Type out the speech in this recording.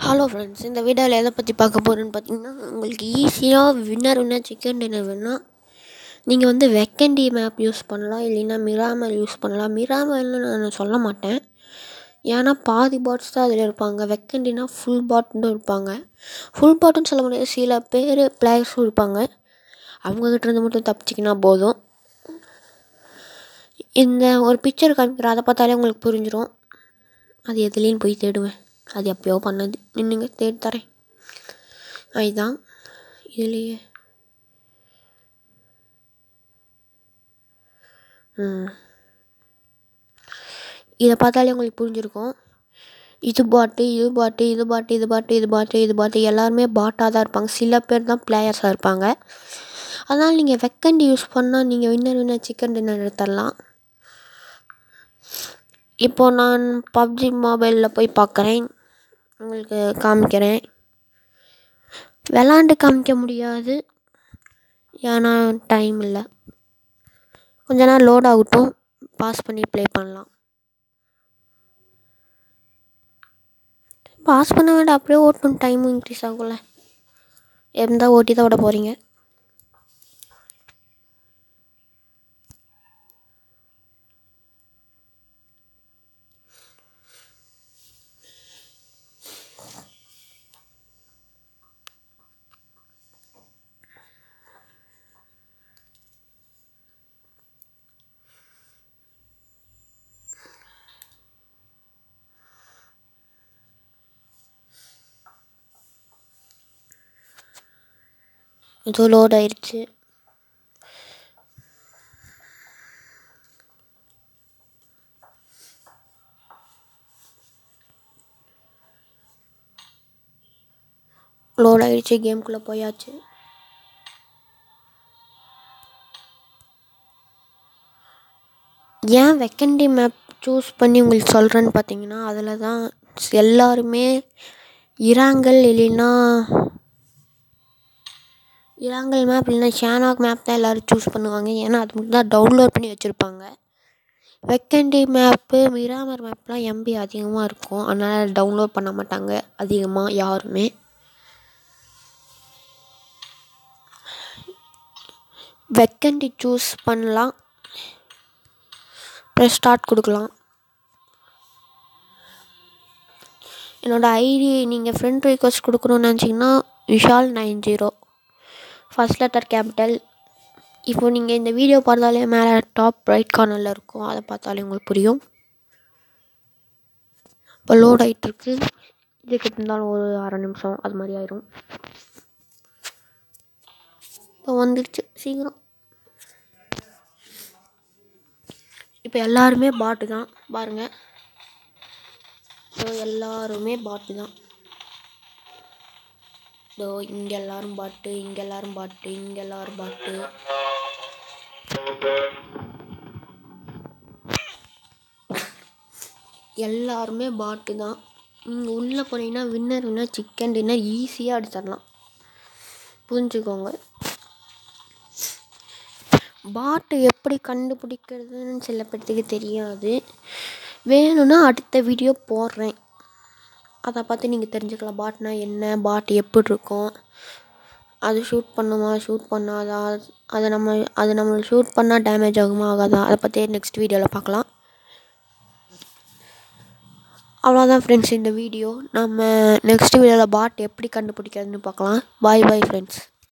Hello friends, இந்த வீடியோவில் எதை பற்றி பார்க்க போகிறேன்னு பார்த்தீங்கன்னா, உங்களுக்கு ஈஸியாக வின்னர் சிக்கன் டின்னர் வேணும்னா நீங்கள் வெக்கண்டி மேப் யூஸ் பண்ணலாம். இல்லைன்னா மிராமல் யூஸ் பண்ணலாம். மிராமல்னு நான் சொல்ல மாட்டேன், ஏன்னா பாதி பாட்ஸ் தான் அதில் இருப்பாங்க. வெக்கண்டினா ஃபுல் பாட்டும் இருப்பாங்க. ஃபுல் பாட்டுன்னு சொல்ல முடியாது, சில பேர் பிளேயர்ஸும் இருப்பாங்க. அவங்கக்கிட்ட இருந்து மட்டும் தப்பிச்சிக்கினா போதும். இந்த ஒரு பிக்சர் காமிக்கிற, அதை பார்த்தாலே உங்களுக்கு புரிஞ்சிடும் அது எதுலேயும் போய் தேடுவேன். அது எப்போயோ பண்ணது, நின்றுங்க தேடி தரேன். அதுதான் இதுலேயே இதை பார்த்தாலே உங்களுக்கு புரிஞ்சிருக்கும். இது பாட்டு எல்லாருமே பாட்டாக தான் இருப்பாங்க. சில பேர் தான் பிளேயர்ஸாக இருப்பாங்க. அதனால் நீங்கள் வெக்கண்டி யூஸ் பண்ணால் நீங்கள் வின்னர் சிக்கன் டின்னர் எடுத்துடலாம். இப்போது நான் பப்ஜி மொபைலில் போய் பார்க்குறேன், உங்களுக்கு காமிக்கிறேன். விளாண்டு காமிக்க முடியாது, ஏன்னா டைம் இல்லை. கொஞ்ச நேரம் லோட் ஆகட்டும், பாஸ் பண்ணி ப்ளே பண்ணலாம். பாஸ் பண்ண வேண்டாம், அப்படியே ஓட்டணும், டைமும் இன்க்ரீஸ் ஆகும்ல. இருந்தால் ஓட்டி தான் விட போகிறீங்க. இதோ லோட் ஆயிடுச்சு. கேமுக்குள்ளே போயாச்சு. ஏன் வெக்கண்டி மேப் சூஸ் பண்ணி உங்களுக்கு சொல்கிறேன்னு பார்த்தீங்கன்னா, அதில் தான் எல்லாருமே இராங்கல் மேப் இல்லைன்னா ஷானாக் மேப் தான் எல்லோரும் சூஸ் பண்ணுவாங்க. ஏன்னா அது மட்டும் தான் டவுன்லோட் பண்ணி வச்சுருப்பாங்க. வெக்கண்டி மேப்பு, மிராமர் மேப்லாம் எம்பி அதிகமாக இருக்கும், அதனால் டவுன்லோட் பண்ண மாட்டாங்க அதிகமாக யாருமே. வெக்கண்டி சூஸ் பண்ணலாம், ப்ரெஸ் ஸ்டார்ட் கொடுக்கலாம். என்னோடய ஐடி நீங்கள் ஃப்ரெண்ட் ரிக்வெஸ்ட் கொடுக்கணுன்னு நினச்சிங்கன்னா விஷால்90, ஃபஸ்ட் லெட்டர் கேபிட்டல். இப்போ நீங்கள் இந்த வீடியோ பார்த்தாலே மேலே டாப் ரைட் கார்னரில் இருக்கும், அதை பார்த்தாலே உங்களுக்கு புரியும். இப்போ லோட் ஆகிட்டுருக்கு, இதுக்கு இருந்தாலும் ஒரு 1/2 நிமிஷம் அது மாதிரி ஆயிரும். இப்போ வந்துடுச்சு, சீக்கிரம். இப்போ எல்லாருமே பாட்டு தான் பாருங்கள். எல்லாருமே பாட்டு தான். இதோ இங்கே எல்லாரும் பாட்டு, இங்கே எல்லாரும் பாட்டு, இங்கே எல்லாரும் பாட்டு. எல்லாருமே பாட்டு தான். நீங்கள் உள்ளே போனீங்கன்னா வின்னர் சிக்கன் டின்னர் ஈஸியாக அடிச்சிடலாம், புரிஞ்சுக்கோங்க. பாட்டு எப்படி கண்டுபிடிக்கிறதுன்னு சில பேர்த்துக்கு தெரியாது. வேணும்னா அடுத்த வீடியோ போடுறேன், அதை பார்த்து நீங்கள் தெரிஞ்சுக்கலாம். பாட்னா என்ன, பாட் எப்படி இருக்கும், அது ஷூட் பண்ணுமா ஷூட் பண்ணாதா, அது நம்ம ஷூட் பண்ணால் டேமேஜ் ஆகுமா ஆகாதா, அதை பற்றி நெக்ஸ்ட் வீடியோவில் பார்க்கலாம். அவ்வளோதான் ஃப்ரெண்ட்ஸ் இந்த வீடியோ. நம்ம நெக்ஸ்ட் வீடியோவில் பாட் எப்படி கண்டுபிடிக்கிறதுன்னு பார்க்கலாம். Bye friends.